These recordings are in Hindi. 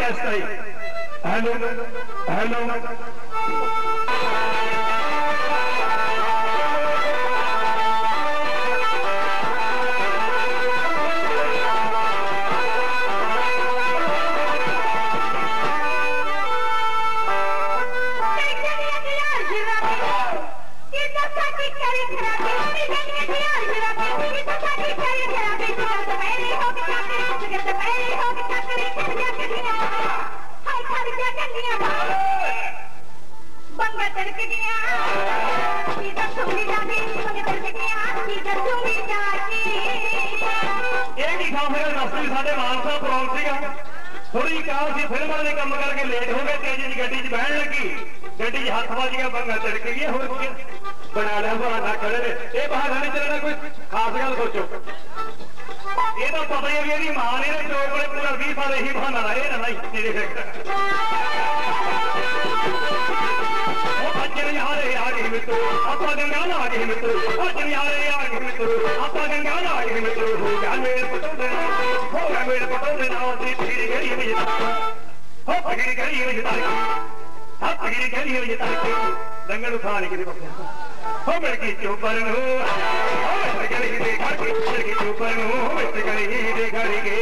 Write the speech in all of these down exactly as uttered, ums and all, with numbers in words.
गेस्ट आई। हेलो हेलो थोड़ी कहा फिल्म वाले काम करके लेट हो गए, तेजी गड्डी च बहन लगी, गड्डी च हथ बज गया, बंगा तिड़क गया, हो बना लिया बहाना खड़े ने। ये बहाना नहीं चलना, कोई खास गल सोचो। ये तो पता ही है मां ने चौक वाले पूरा भी साल यही बहाना रहा, ये ना अजन यार आ गई मित्रो आपा गंगा आ गई मित्रो, अजन यार आ गई मित्रो आपा गंगा आ गई मित्रो, हो गया मेरे पटोले हो गया मेरे पटोले ना दी फिर गई मुझे हो फिर गई मुझे तारीख हां फिर गई मुझे तारीख दंगल उठा के दे हो मेरे की चौपर नो हो मेरे गली दे घर की मेरे की चौपर नो मेरे गली दे घर के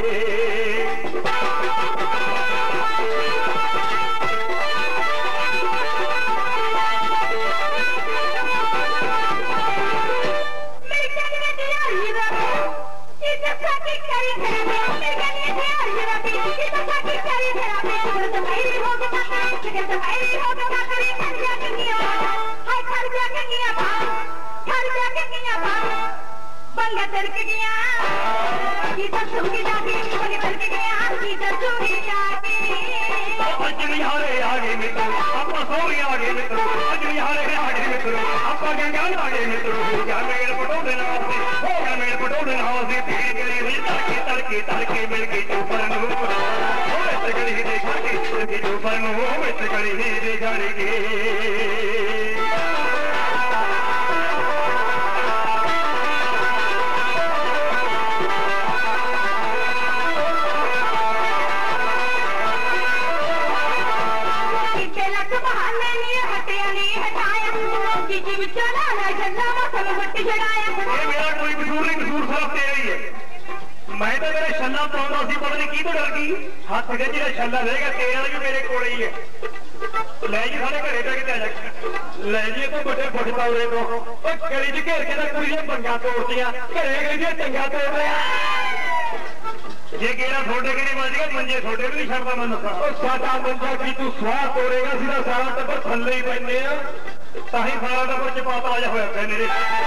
हाथ जो छला रहेगा तेरा भी मेरे को ही है, लै जी सारे घरे तक लै जी तो बड़े फुट पाउरे को गली च घेर के कुड़ी बंगा तोड़तियां घरे गई चंगा तोड़ लिया। जे गेड़ा थोड़े के नहीं बज गया मंजे थोड़े भी नहीं छड़ता मैं दसा साडा मंजा की तू स्वाह तोड़ेगा सीधा सारा टब्बर थल्ले ही पैंदे आ ताही सारा टब्बर च पाता आ होया पिया मेरे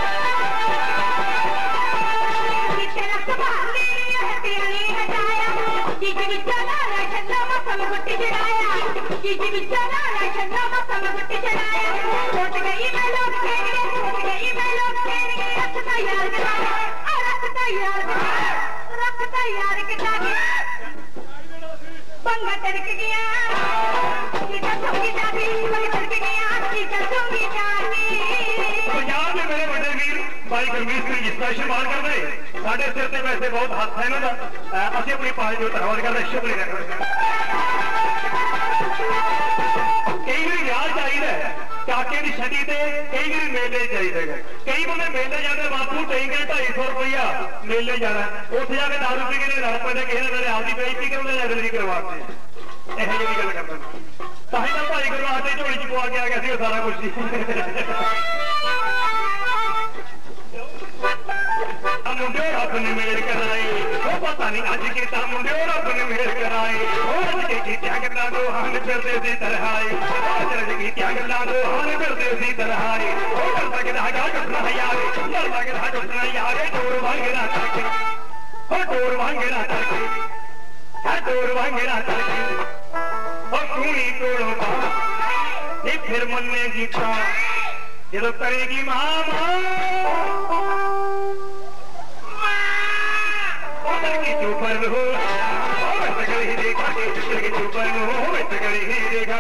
स्पेशल बात कर रहे साढ़े सिर से वैसे बहुत हाथ है ना असं अपनी पार्टी जो धन्यवाद करते शुक्रिया कई बार विआह चाहिए चाके की छठी से कई बार मेले चाहिए कई बंदे मेले जाते बापू टेंगे ढाई सौ रुपया मेले जाना उत्थे जाके दारू पी के लड़ पैंदे किसी ने आपकी बेइज्जती करते नजर करवाते यह जी गल करते ताही तो भाई करवाते झोली च पवा के आ गया सी सारा कुछ मुंडे रब ने मेल कराए वो पता नहीं अज के मुंडे रब ने मेल कराए गल्ला दो हान फिरते सी तरहाए अज की गल्ला दो हान फिरते सी तरहाए डरदा कि टुटना यारे डरदा कि टुटना यारे डोर वांगेरा करके ओ डोर वांगेरा करके है डोर वांगेरा करके ओ सुनी तोड़ो ये फिर मनेगी था जो करेगी मामा चुपर हो गली देखा चुपर हो गली देखा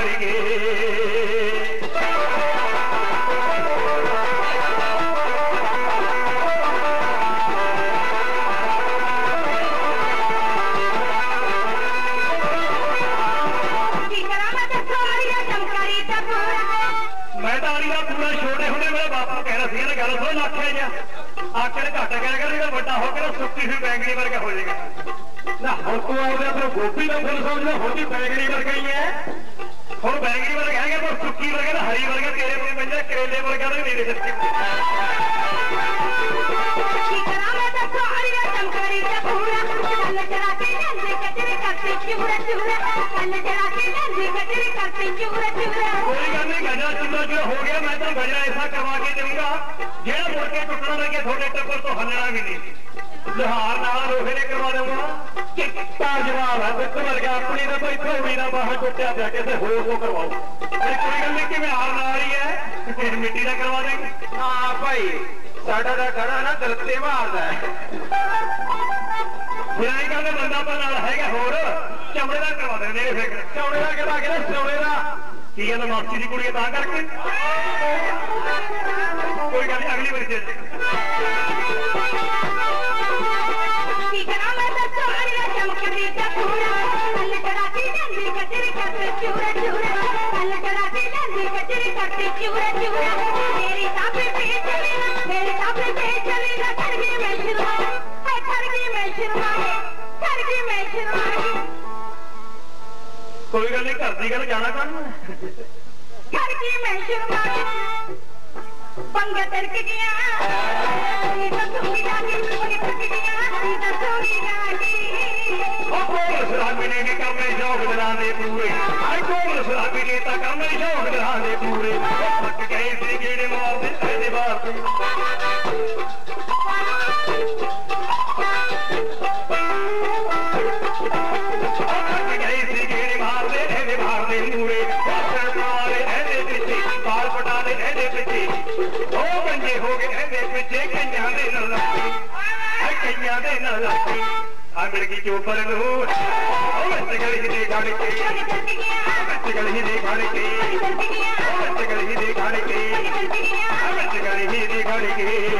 फिर बैंगनी वर्गा हो जाएगा ना। हम तो आपने अपना गोभी का फुल समझना होती बैंगनी वर्गा ही है। और बैंगनी वर्गा है पर सुक्की वर्गा ना हरी वर्गा तेरे में बन जाए करेले वर्गा तो नहीं दे सकते। कोई गल नहीं गजा चूल्हा जो हो गया मैं तो गजा ऐसा करवा के दूंगा जेड़ा मुड़ के टुटना लगे थोड़े टक्कर तो हलना भी नहीं। लोहार नाल लोहे ने करवा दूंगा। चिट्टा जवाब है बिल्कुल वर्गा अपनी तो कोई थोड़ी ना बाहर टुटिया पिया किसी होर को करवाओ। कोई गल नहीं कि मैं हार नाल ही है मिट्टी का करवा देंगे। हाँ भाई साडा दा खड़ा ना दरते मारदा है। फिर कहते बंदा पर नाल हैगा होर चमड़े का करवा देंगे। फिर चौड़े का करवा के चौड़े का की कहते मासी की कुड़ी ता करके कोई गल नहीं अगली बारी कोई गल नहीं घर की गल जाना कर पंगा तड़क गया शराबी ने करने शौक दिलाने पूरे कोल शराबी नेता करने शौक दिलाने पूरे थक गए थे गेड़े मारते ऐसे मारते थक गए थे गेड़े मारते ऐसे मारते पूरे मारे ऐसे पीछे बाल पटाले ऐसे पीछे ओ बंजे हो गए ऐसे पीछे कन्या दे न लगे कन्या दे न लगे आमिर की चोपर लो बच्चे गली ही देखा के बच्चे गली ही देखा के बच्चे गली ही देखा के बच्चे गली ही देखा के